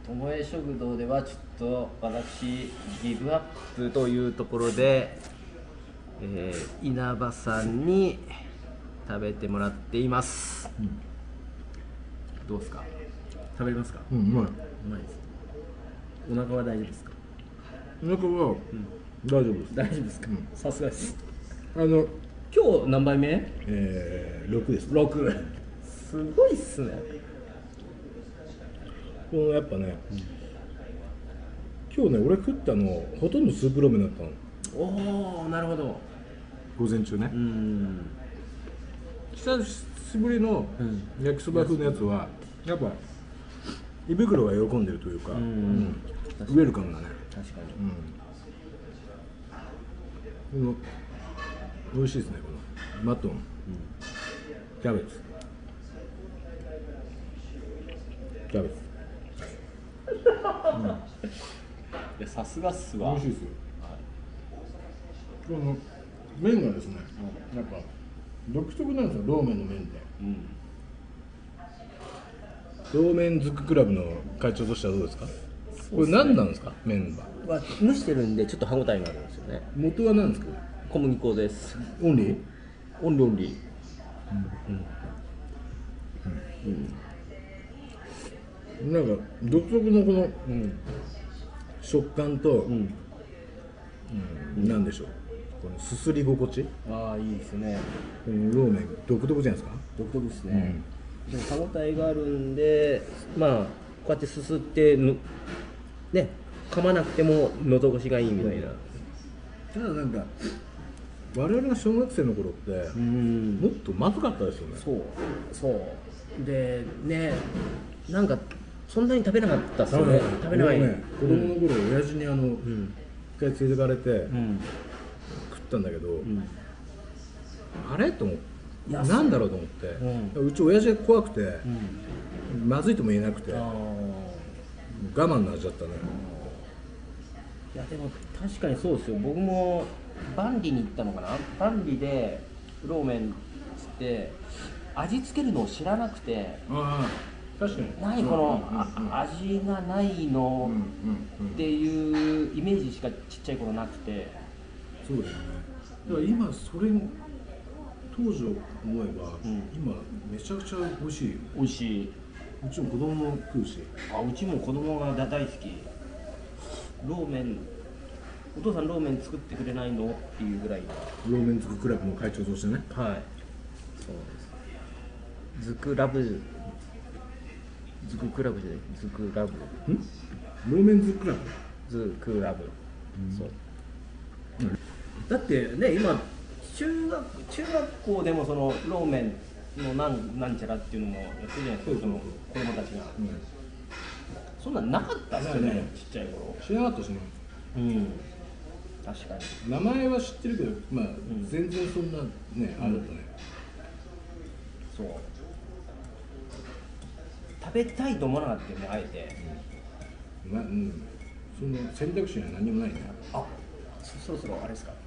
ともえ食堂ではちょっと私ギブアップというところで、稲葉さんに食べてもらっています、どうですか、食べれますか？ うまい。 うまいです。お腹は大丈夫ですか？ お腹は大丈夫です。 大丈夫ですか？さすがです。今日何杯目 6です。 ？6。すごいっすね。 このやっぱね、今日ね俺食ったのほとんどスープローメンだったの。 おお、なるほど。 午前中ね。久しぶりの焼きそば風のやつはやっぱ胃袋が喜んでるというか、ウェルカムだね。 確かに。 この美味しいですね、このマトン、キャベツ、キャベツ。 いや、さすがっすわ。 美味しいですよ。この麺がですね、やっぱ独特なんですよ、ローメンの麺って。ローメンズッククラブの会長としてはどうですか？これ何なんですか、麺は。 蒸してるんでちょっと歯ごたえがあるんですよね。 元は何ですか？ 小麦粉です。 オンリー？ オンリーオンリー。 なんか独特のこの、食感と、なんでしょう、このすすり心地、 ああ、いいですね。 このローメン独特じゃないですか。 独特ですね。でも歯ごたえがあるんで、まあこうやってすすってね、噛まなくても喉越しがいいみたいな。 ただなんか我々が小学生の頃ってもっとまずかったですよね。 そうでね、なんかそんなに食べなかったっすよね。食べない。 ね、子供の頃、親父に一回連れてかれて、食ったんだけど、あれと思って、なんだろうと思って、うち親父が怖くて、まずいとも言えなくて、我慢の味だったね。 いやでも確かにそうですよ。僕も万里に行ったのかな、万里でローメンつって味付けるのを知らなくて、 確かに何この味がないのっていうイメージしかちっちゃい頃なくて。 そうだよね。だから今それ当時を思えば、今めちゃくちゃ美味しいよ。 美味しい。 うちも子供も食うし。 うちも子供が大好き。ローメン、お父さんローメン作ってくれないのっていうぐらい。 ローメンズククラブの会長としてね。 はい、そうです。ズクラブ、ズククラブじゃない、ズクラブ、 ローメンズクラブ、 ズクラブ、そう、だってね、今中学校でもそのローメンのなんちゃらっていうのもやってるじゃないですか、その子供たちが、そんなんなかったっすよね、ちっちゃい頃。 知らなかったしね。 確かに。 名前は知ってるけど、まあ、全然そんなね、あれだったね。 そう。食べたいと思わなかったよね、あえて。 その選択肢は何もないね。 そろそろあれですか。